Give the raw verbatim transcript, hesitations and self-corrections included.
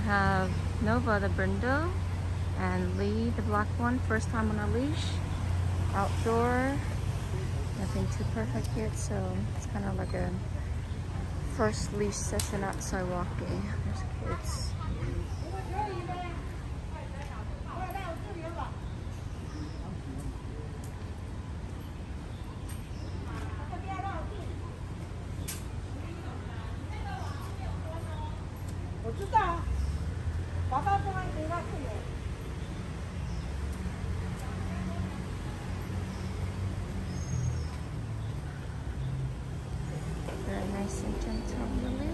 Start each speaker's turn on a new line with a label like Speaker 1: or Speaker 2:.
Speaker 1: have Nova the brindle and Lee the black one, first time on a leash. Outdoor, nothing too perfect yet, so it's kind of like a first leash session outside walking. There's kids. Very nice and gentle on the leash.